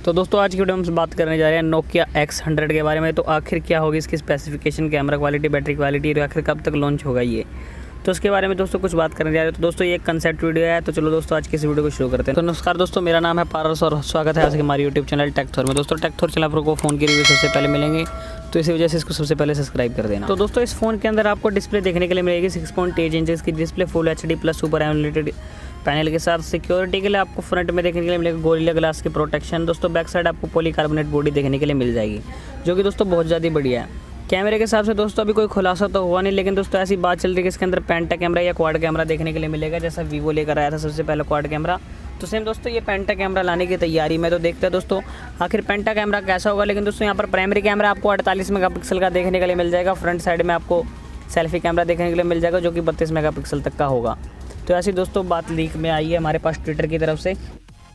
तो दोस्तों आज की वीडियो में हम बात करने जा रहे हैं नोकिया X100 के बारे में। तो आखिर क्या होगी इसकी specification, camera quality, battery quality और आखिर कब तक लॉन्च होगा ये, तो उसके बारे में दोस्तों कुछ बात करने जा रहे हैं। तो दोस्तों ये एक कंसेप्ट वीडियो है। तो चलो दोस्तों आज की इस वीडियो को शुरू करते हैं। तो नमस्कार दोस्तों, मेरा नाम है पारस और स्वागत है आपके हमारे यूट्यूब चैनल टेकथॉर में। दोस्तों टेकथॉर चैनल आपको फ़ोन की रिव्यू सबसे पहले मिलेंगे, तो इसी वजह से इसको सबसे पहले सब्सक्राइब कर देना। तो दोस्तों इस फोन के अंदर आपको डिस्प्ले देखने के लिए मिलेगी 6.8 इंच की display, full HD plus super AMOLED panel के साथ। सिक्योरिटी के लिए आपको फ्रंट में देखने के लिए मिलेगा गोरिल्ला ग्लास की प्रोटेक्शन। दोस्तों बैक साइड आपको पॉलीकार्बोनेट बॉडी देखने के लिए मिल जाएगी, जो कि दोस्तों बहुत ज़्यादा बढ़िया है। कैमरे के हिसाब से दोस्तों अभी कोई खुलासा तो हुआ नहीं, लेकिन दोस्तों ऐसी बात चल रही है कि इसके अंदर पेंटा कैमरा या क्वाड कैमरा देखने के लिए मिलेगा, जैसा वीवो लेकर आया था सबसे पहले क्वाड कैमरा। तो सेम दोस्तों ये पेंटा कैमरा लाने की तैयारी में, तो देखते हैं दोस्तों आखिर पेंटा कैमरा कैसा होगा। लेकिन दोस्तों यहाँ पर प्राइमरी कैमरा आपको 48 मेगापिक्सल का देखने के लिए मिल जाएगा। फ्रंट साइड में आपको सेल्फी कैमरा देखने के लिए मिल जाएगा, जो कि 32 मेगापिक्सल तक का होगा। तो ऐसी दोस्तों बात लीक में आई है हमारे पास ट्विटर की तरफ से।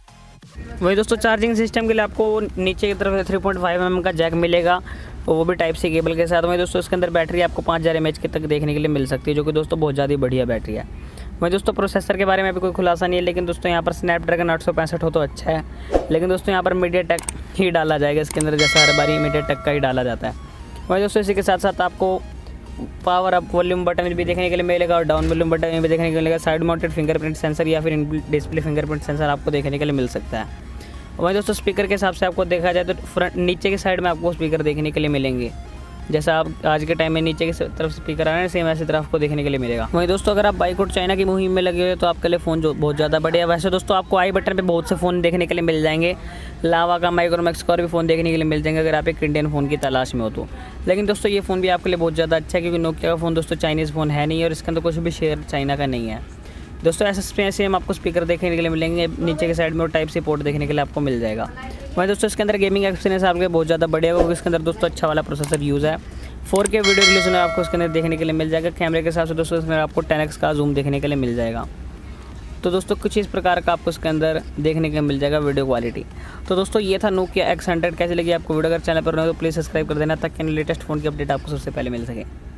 वही दोस्तों चार्जिंग सिस्टम के लिए आपको नीचे की तरफ 3.5 mm का जैक मिलेगा, वो भी टाइप सी केबल के साथ। वही दोस्तों इसके अंदर बैटरी आपको 5000 mAh तक देखने के लिए मिल सकती है, जो कि दोस्तों बहुत ज़्यादा बढ़िया बैटरी है। वही दोस्तों प्रोसेसर के बारे में अभी कोई खुलासा नहीं है, लेकिन दोस्तों यहाँ पर स्नैपड्रैगन 865 हो तो अच्छा है, लेकिन दोस्तों यहाँ पर मीडियाटेक ही डाला जाएगा इसके अंदर, जैसा हर बारी मीडियाटेक का ही डाला जाता है। वही दोस्तों इसी के साथ साथ आपको पावर अप वॉल्यूम बटन भी देखने के लिए मिलेगा और डाउन वॉल्यूम बटन भी देखने के लिए मिलेगा। साइड माउंटेड फिंगरप्रिंट सेंसर या फिर डिस्प्ले फिंगरप्रिंट सेंसर आपको देखने के लिए मिल सकता है। वही दोस्तों स्पीकर के हिसाब से आपको देखा जाए तो फ्रंट नीचे की साइड में आपको स्पीकर देखने के लिए मिलेंगे, जैसा आप आज के टाइम में नीचे की तरफ स्पीकर आ रहे हैं, सेम ऐसी तरफ आपको देखने के लिए मिलेगा। वहीं दोस्तों अगर आप बाइकआउट चाइना की मुहिम में लगे हुए तो आपके लिए फ़ोन जो बहुत ज़्यादा बढ़िया है। वैसे दोस्तों आपको आई बटन पे बहुत से फ़ोन देखने के लिए मिल जाएंगे, लावा का, माइक्रोमैक्स का और भी फ़ोन देखने के लिए मिल जाएंगे अगर आप एक इंडियन फ़ोन की तलाश में हो तो। लेकिन दोस्तों ये फ़ोन भी आपके लिए बहुत ज़्यादा अच्छा है, क्योंकि नोकिया का फ़ोन दोस्तों चाइनीज़ फ़ोन है नहीं और इसके अंदर कुछ भी शेयर चाइना का नहीं है। दोस्तों ऐसे सेम आपको स्पीकर देखने के लिए मिलेंगे नीचे के साइड में और टाइप सी पोर्ट देखने के लिए आपको मिल जाएगा। वहीं दोस्तों इसके अंदर गेमिंग एक्सपीरियंस आपके बहुत ज़्यादा बढ़िया होगा, क्योंकि इसके अंदर दोस्तों अच्छा वाला प्रोसेसर यूज़ है। 4K वीडियो रिलीजन आपको इसके अंदर देखने के लिए मिल जाएगा। कैमरे के हिसाब से दोस्तों इसमें आपको 10x का जूम देखने के लिए मिल जाएगा। तो दोस्तों कुछ इस प्रकार का आपको इसके अंदर देखने के लिए मिल जाएगा वीडियो क्वालिटी। तो दोस्तों ये था नोकिया X100। कैसे लगी आपको वीडियो? अगर चैनल पर हो तो प्लीज़ सब्सक्राइब कर देना, ताकि लेटेस्ट फ़ोन की अपडेट आपको सबसे पहले मिल सके।